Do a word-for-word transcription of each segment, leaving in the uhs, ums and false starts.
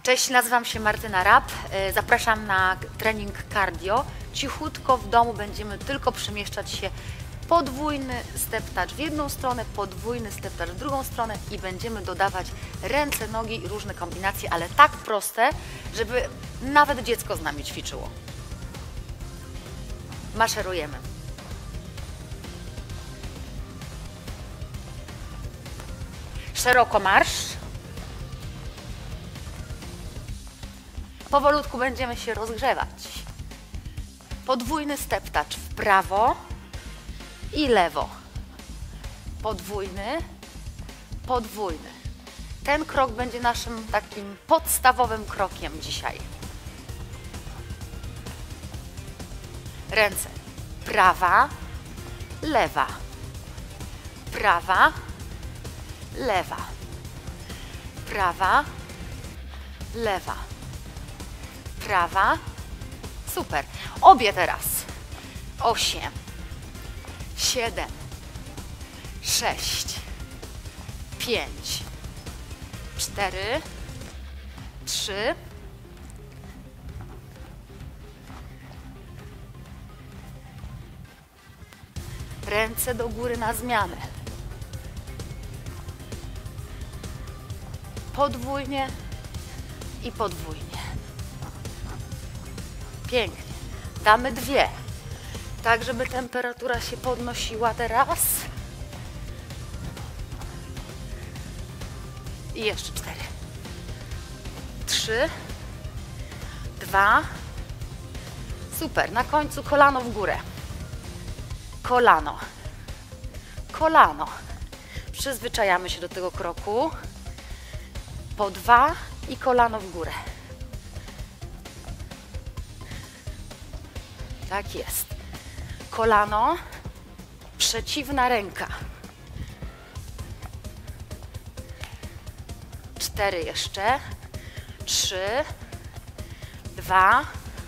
Cześć, nazywam się Martyna Rapp. Zapraszam na trening cardio. Cichutko w domu będziemy tylko przemieszczać się podwójny step touch w jedną stronę, podwójny step touch w drugą stronę i będziemy dodawać ręce, nogi i różne kombinacje, ale tak proste, żeby nawet dziecko z nami ćwiczyło. Maszerujemy. Szeroko marsz. Powolutku będziemy się rozgrzewać. Podwójny step touch w prawo i lewo. Podwójny, podwójny. Ten krok będzie naszym takim podstawowym krokiem dzisiaj. Ręce. Prawa, lewa. Prawa, lewa. Prawa, lewa. Prawa. Super. Obie teraz. Osiem. Siedem. Sześć. Pięć. Cztery. Trzy. Ręce do góry na zmianę. Podwójnie i podwójnie. Pięknie. Damy dwie. Tak, żeby temperatura się podnosiła teraz. I jeszcze cztery. Trzy. Dwa. Super. Na końcu kolano w górę. Kolano. Kolano. Przyzwyczajamy się do tego kroku. Po dwa i kolano w górę. Tak jest. Kolano, przeciwna ręka. Cztery jeszcze. Trzy. Dwa.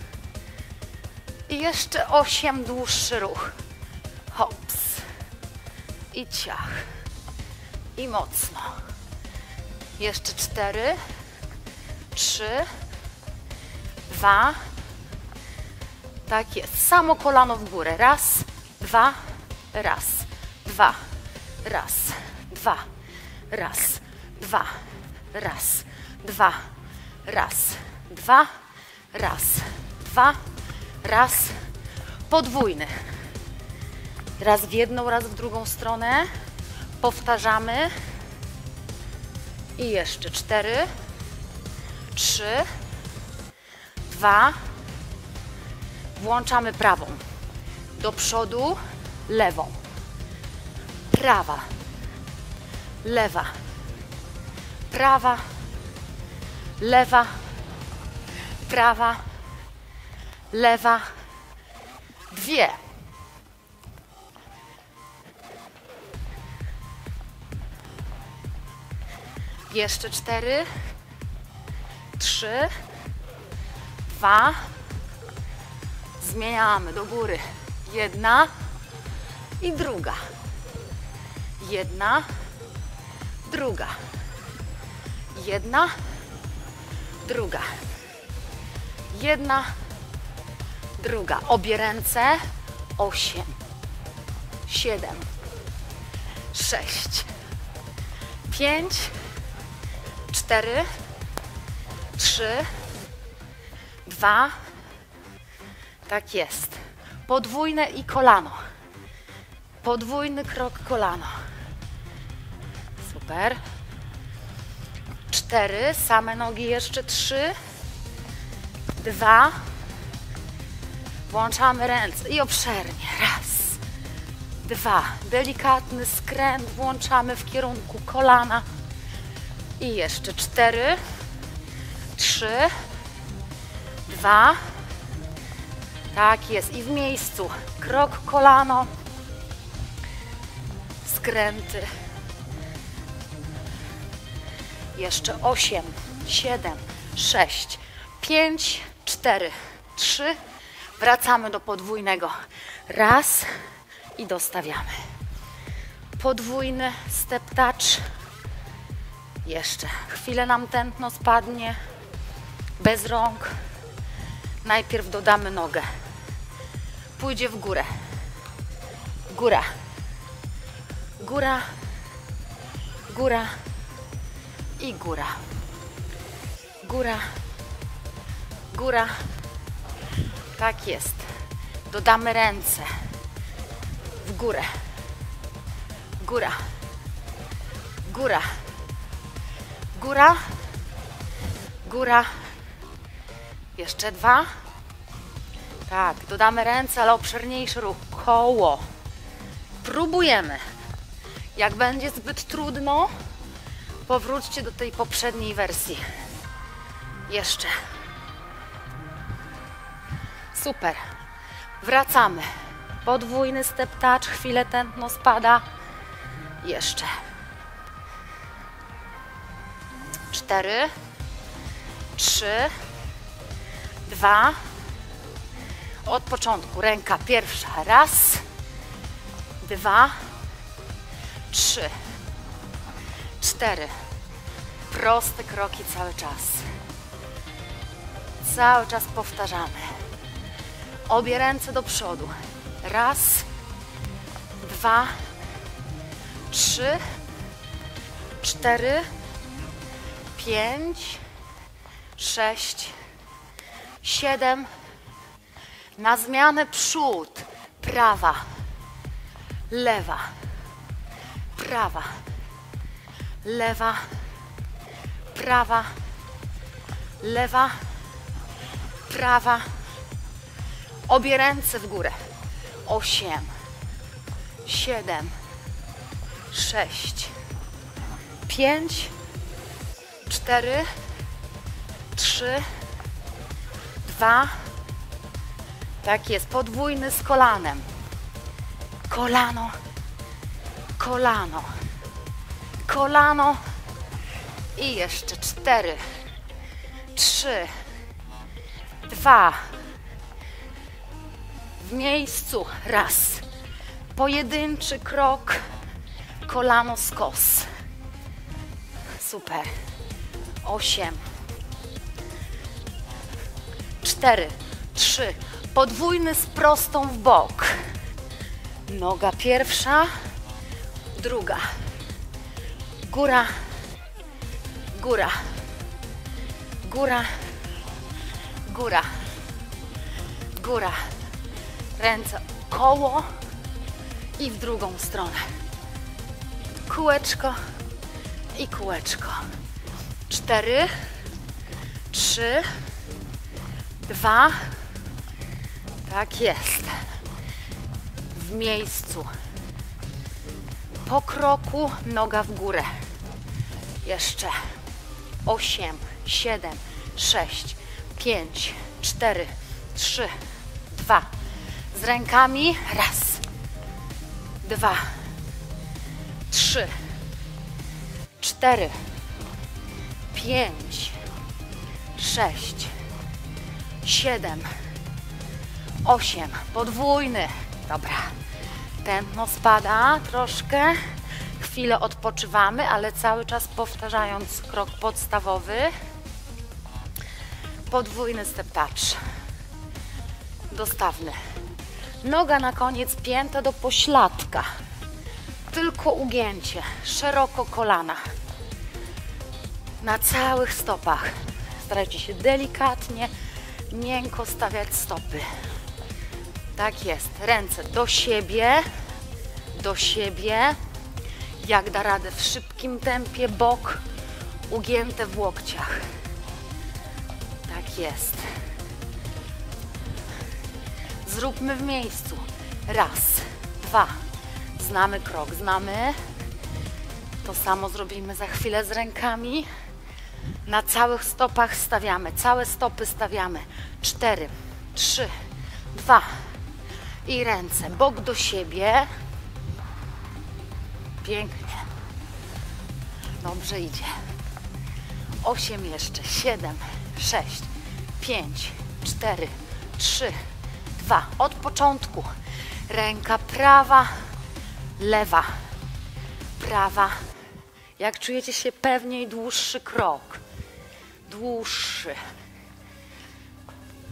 I jeszcze osiem. Dłuższy ruch. Hops. I ciach. I mocno. Jeszcze cztery. Trzy. Dwa. Tak jest. Samo kolano w górę. Raz, dwa, raz, dwa, raz, dwa, raz, dwa, raz, dwa, raz, dwa, raz, dwa, raz. Podwójny. Raz w jedną, raz w drugą stronę. Powtarzamy. I jeszcze cztery, trzy, dwa. Włączamy prawą. Do przodu, lewą. Prawa. Lewa. Prawa. Lewa. Prawa. Lewa. Dwie. Jeszcze cztery. Trzy. Dwa. Zmieniamy do góry. Jedna i druga. Jedna, druga. Jedna, druga. Jedna, druga. Obie ręce. Osiem. Siedem. Sześć. Pięć. Cztery. Trzy. Dwa. Tak jest. Podwójne i kolano. Podwójny krok kolano. Super. Cztery. Same nogi jeszcze. Trzy. Dwa. Włączamy ręce i obszernie. Raz. Dwa. Delikatny skręt włączamy w kierunku kolana. I jeszcze cztery. Trzy. Dwa. Tak jest. I w miejscu. Krok, kolano. Skręty. Jeszcze osiem, siedem, sześć, pięć, cztery, trzy. Wracamy do podwójnego. Raz i dostawiamy. Podwójny step touch. Jeszcze chwilę nam tętno spadnie. bez rąk. Najpierw dodamy nogę. Pójdzie w górę. Góra. Góra. Góra. I góra. Góra. Góra. Tak jest. Dodamy ręce. W górę. Góra. Góra. Góra. Góra. Jeszcze dwa. Tak, dodamy ręce, ale obszerniejszy ruch. Koło. Próbujemy. Jak będzie zbyt trudno, powróćcie do tej poprzedniej wersji. Jeszcze. Super. Wracamy. Podwójny step touch. Chwilę tętno spada. Jeszcze. Cztery. Trzy. Dwa. Od początku. Ręka pierwsza. Raz. Dwa. Trzy. Cztery. Proste kroki cały czas. Cały czas powtarzamy. Obie ręce do przodu. Raz. Dwa. Trzy. Cztery. Pięć. Sześć. Siedem. Na zmianę przód. Prawa. Lewa. Prawa. Lewa. Prawa. Lewa. Prawa. Obie ręce w górę. Osiem. Siedem. Sześć. Pięć. Cztery. Trzy. Dwa. Tak jest. Podwójny z kolanem. Kolano. Kolano. Kolano. I jeszcze cztery. Trzy. Dwa. W miejscu. Raz. Pojedynczy krok. Kolano skos. Super. Osiem. Cztery. Trzy. Podwójny z prostą w bok. Noga pierwsza. Druga. Góra. Góra. Góra. Góra. Góra. Ręce koło i w drugą stronę. Kółeczko i kółeczko. Cztery. Trzy. Dwa. Tak jest. W miejscu. Po kroku noga w górę. Jeszcze. Osiem, siedem, sześć, pięć, cztery, trzy, dwa. Z rękami. Raz. Dwa. Trzy. Cztery. Pięć. Sześć. Siedem. Osiem. Podwójny. Dobra. Tętno spada troszkę. Chwilę odpoczywamy, ale cały czas powtarzając krok podstawowy. Podwójny step touch. Dostawny. Noga na koniec pięta do pośladka. Tylko ugięcie. Szeroko kolana. Na całych stopach. Starajcie się delikatnie, miękko stawiać stopy. Tak jest. Ręce do siebie. Do siebie. Jak da radę w szybkim tempie, bok ugięte w łokciach. Tak jest. Zróbmy w miejscu. Raz, dwa. Znamy krok, znamy. To samo zrobimy za chwilę z rękami. Na całych stopach stawiamy, całe stopy stawiamy. Cztery, trzy, dwa. I ręce, bok do siebie. Pięknie. Dobrze idzie. Osiem jeszcze. Siedem, sześć, pięć, cztery, trzy, dwa. Od początku. Ręka prawa, lewa, prawa. Jak czujecie się pewniej, dłuższy krok. Dłuższy.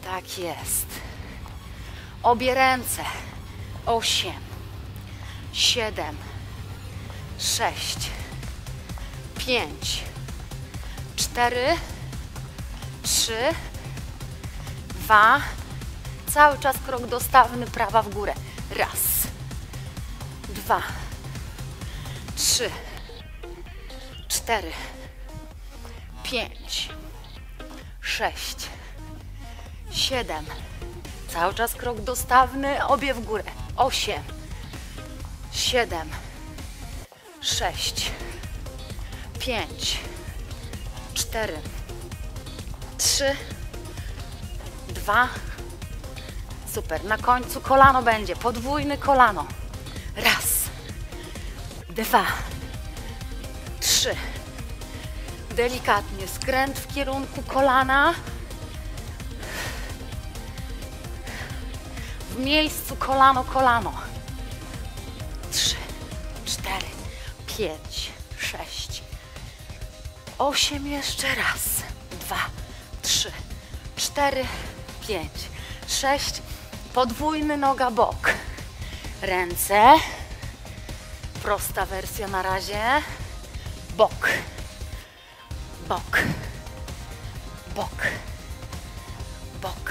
Tak jest. Obie ręce. Osiem, siedem, sześć, pięć, cztery, trzy, dwa. Cały czas krok dostawny, prawa w górę. Raz, dwa, trzy, cztery, pięć, sześć, siedem. Cały czas krok dostawny, obie w górę. Osiem, siedem, sześć, pięć, cztery, trzy, dwa. Super. Na końcu kolano będzie. Podwójne kolano. Raz, dwa, trzy. Delikatnie skręt w kierunku kolana. W miejscu kolano, kolano. Trzy, cztery, pięć, sześć, osiem. Jeszcze raz. Dwa, trzy, cztery, pięć, sześć. Podwójny noga bok. Ręce. Prosta wersja na razie. Bok. Bok. Bok. Bok.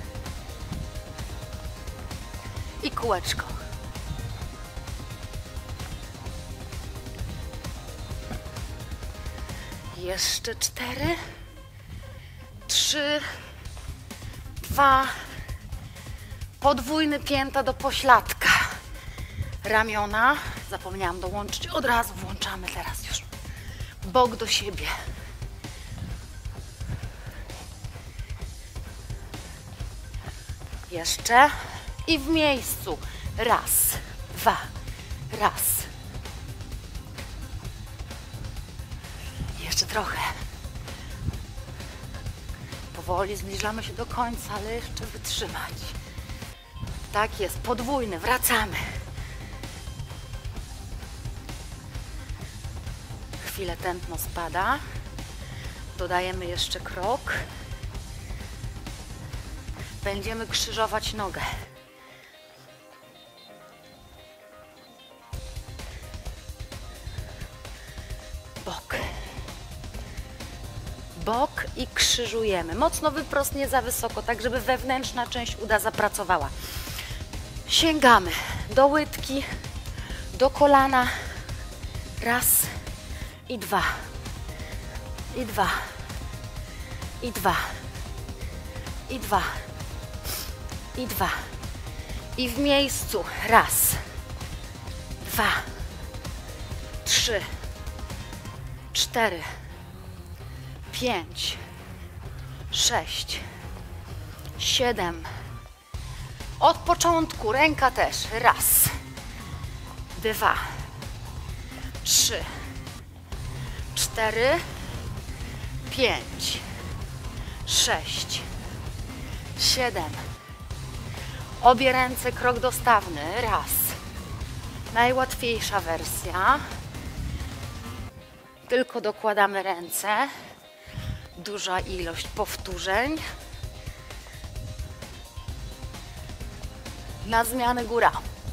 I kółeczko. Jeszcze cztery, trzy, dwa. Podwójny pięta do pośladka. Ramiona. Zapomniałam dołączyć. Od razu włączamy teraz już. Bok do siebie. Jeszcze. I w miejscu. Raz, dwa, raz. Jeszcze trochę. Powoli zbliżamy się do końca, ale jeszcze wytrzymać. Tak jest, podwójny, wracamy. Chwilę tętno spada. Dodajemy jeszcze krok. Będziemy krzyżować nogę. Bok. Bok i krzyżujemy. Mocno wyprost, nie za wysoko, tak żeby wewnętrzna część uda zapracowała. Sięgamy do łydki, do kolana. Raz i dwa. I dwa. I dwa. I dwa. I dwa. I w miejscu. Raz. Dwa. Trzy. Cztery. Pięć. Sześć. Siedem. Od początku. Ręka też. Raz. Dwa. Trzy. Cztery. Pięć. Sześć. Siedem. Obie ręce, krok dostawny. Raz. Najłatwiejsza wersja. Tylko dokładamy ręce. Duża ilość powtórzeń. Na zmianę góra.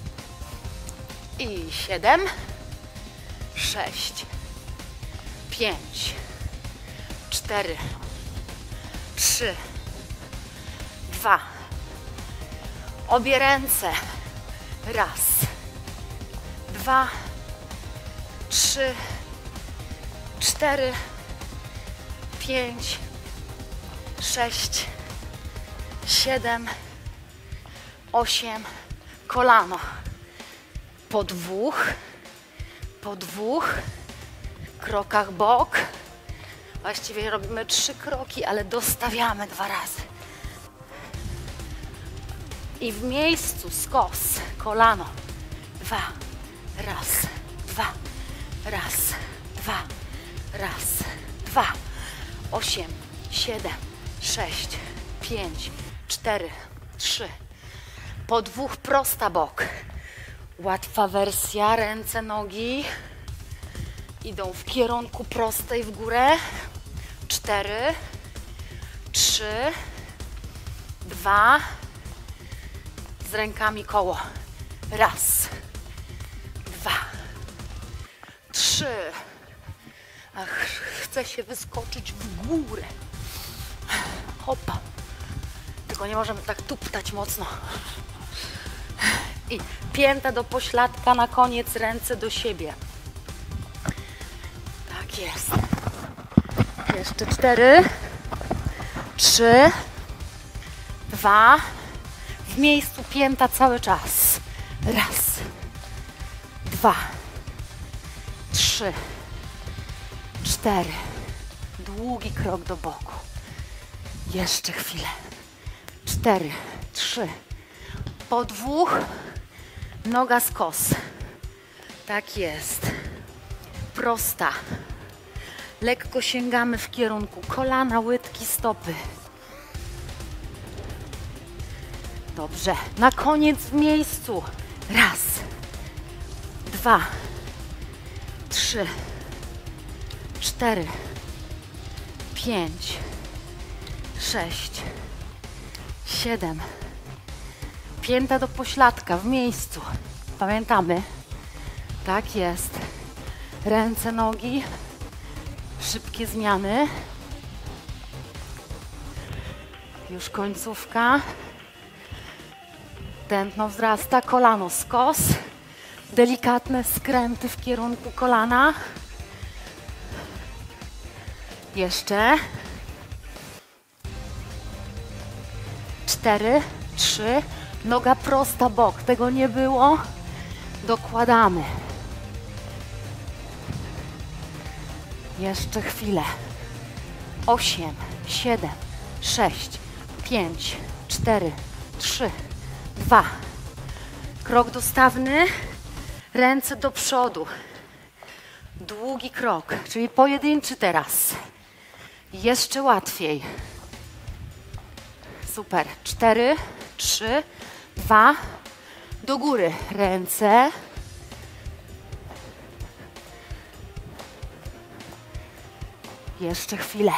I siedem. Sześć. Pięć. Cztery. Trzy. Dwa. Obie ręce. Raz. Dwa. Trzy. Cztery. Pięć. Sześć. Siedem. Osiem. Kolano. Po dwóch. Po dwóch krokach bok. Właściwie robimy trzy kroki, ale dostawiamy dwa razy. I w miejscu skos, kolano. Dwa, raz, dwa, raz, dwa, raz, dwa. Osiem, siedem, sześć, pięć, cztery, trzy. Po dwóch prosta bok. Łatwa wersja, ręce, nogi idą w kierunku prostej w górę. Cztery, trzy, dwa, z rękami koło, raz, dwa, trzy, ach, chce się wyskoczyć w górę, hopa, tylko nie możemy tak tuptać mocno i pięta do pośladka, na koniec ręce do siebie, tak jest, jeszcze cztery, trzy, dwa, w miejscu pięta cały czas. Raz, dwa, trzy, cztery. Długi krok do boku. Jeszcze chwilę. Cztery, trzy. Po dwóch, noga skos. Tak jest. Prosta. Lekko sięgamy w kierunku kolana, łydki, stopy. Dobrze. Na koniec w miejscu. Raz, dwa, trzy, cztery, pięć, sześć, siedem. Pięta do pośladka w miejscu. Pamiętamy? Tak jest. Ręce, nogi. Szybkie zmiany. Już końcówka. Tętno wzrasta, kolano skos. Delikatne skręty w kierunku kolana. Jeszcze. Cztery, trzy. Noga prosta, bok. Tego nie było. Dokładamy. Jeszcze chwilę. Osiem, siedem, sześć, pięć, cztery, trzy, dwa. Krok dostawny. Ręce do przodu. Długi krok, czyli pojedynczy teraz. Jeszcze łatwiej. Super. Cztery, trzy, dwa. Do góry. Ręce. Jeszcze chwilę.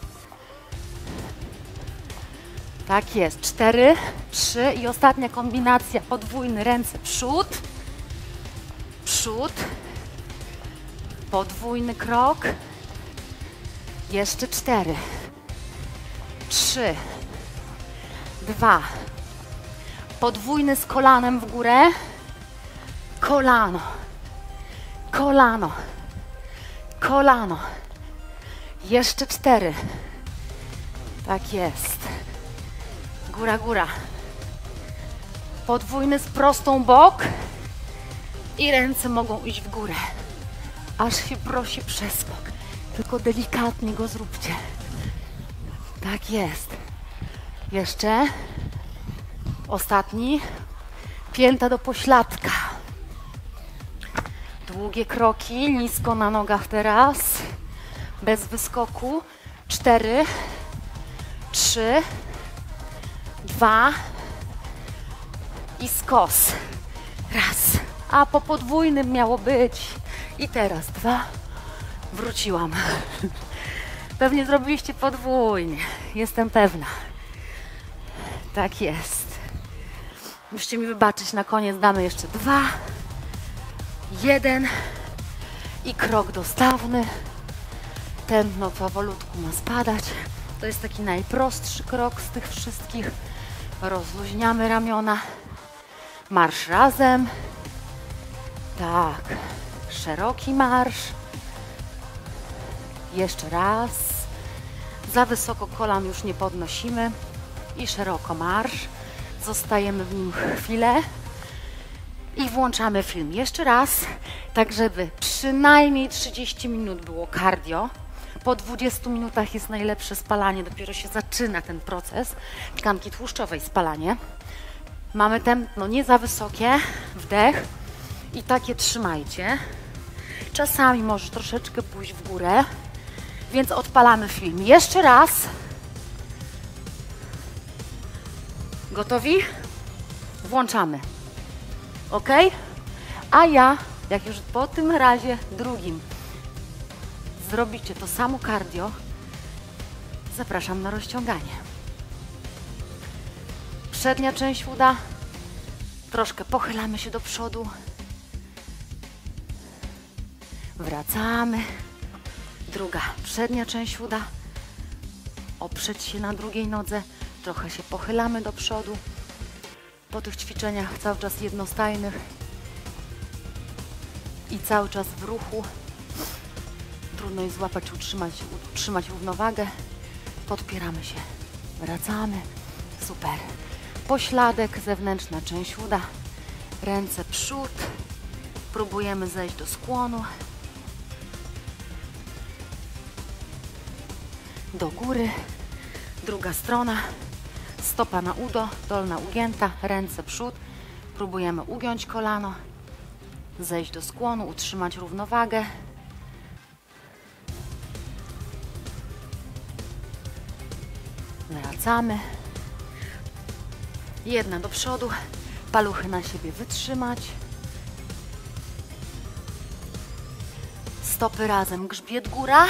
Tak jest. Cztery, trzy i ostatnia kombinacja. Podwójny. Ręce przód. Przód. Podwójny krok. Jeszcze cztery. Trzy. Dwa. Podwójny z kolanem w górę. Kolano. Kolano. Kolano. Jeszcze cztery. Tak jest. Góra, góra. Podwójny z prostą bok. I ręce mogą iść w górę. Aż się prosi przeskok. Tylko delikatnie go zróbcie. Tak jest. Jeszcze. Ostatni. Pięta do pośladka. Długie kroki. Nisko na nogach teraz. Bez wyskoku. Cztery. Trzy. Dwa. I skos. Raz. A po podwójnym miało być. I teraz dwa. Wróciłam. Pewnie zrobiliście podwójnie. Jestem pewna. Tak jest. Musicie mi wybaczyć, na koniec damy jeszcze dwa. Jeden. I krok dostawny. Tętno powolutku ma spadać. To jest taki najprostszy krok z tych wszystkich. Rozluźniamy ramiona. Marsz razem. Tak. Szeroki marsz. Jeszcze raz. Za wysoko kolan już nie podnosimy. I szeroko marsz. Zostajemy w nim chwilę. I włączamy film jeszcze raz. Tak, żeby przynajmniej trzydzieści minut było cardio. Po dwudziestu minutach jest najlepsze spalanie. Dopiero się zaczyna ten proces tkanki tłuszczowej, spalanie. Mamy tętno nie za wysokie. Wdech. I takie trzymajcie. Czasami może troszeczkę pójść w górę. Więc odpalamy film. Jeszcze raz. Gotowi? Włączamy. Ok? A ja, jak już po tym razie drugim zrobicie to samo cardio, zapraszam na rozciąganie. przednia część uda. Troszkę pochylamy się do przodu. Wracamy. Druga, przednia część uda. Oprzeć się na drugiej nodze. Trochę się pochylamy do przodu. Po tych ćwiczeniach cały czas jednostajnych i cały czas w ruchu. Trudno jest złapać, utrzymać, utrzymać równowagę. Podpieramy się. Wracamy. Super. Pośladek, zewnętrzna część uda. Ręce przód. Próbujemy zejść do skłonu. Do góry. Druga strona. Stopa na udo, dolna ugięta, ręce przód. Próbujemy ugiąć kolano. Zejść do skłonu, utrzymać równowagę. Wracamy. Jedna do przodu. Paluchy na siebie wytrzymać. Stopy razem, grzbiet góra.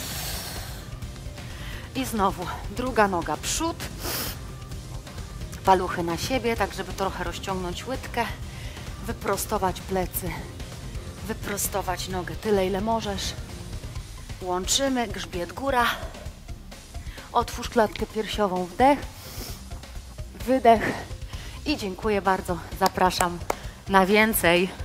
I znowu druga noga przód. Paluchy na siebie, tak żeby trochę rozciągnąć łydkę. Wyprostować plecy. Wyprostować nogę tyle, ile możesz. Łączymy, grzbiet góra. Otwórz klatkę piersiową, wdech. Wydech. I dziękuję bardzo. Zapraszam na więcej.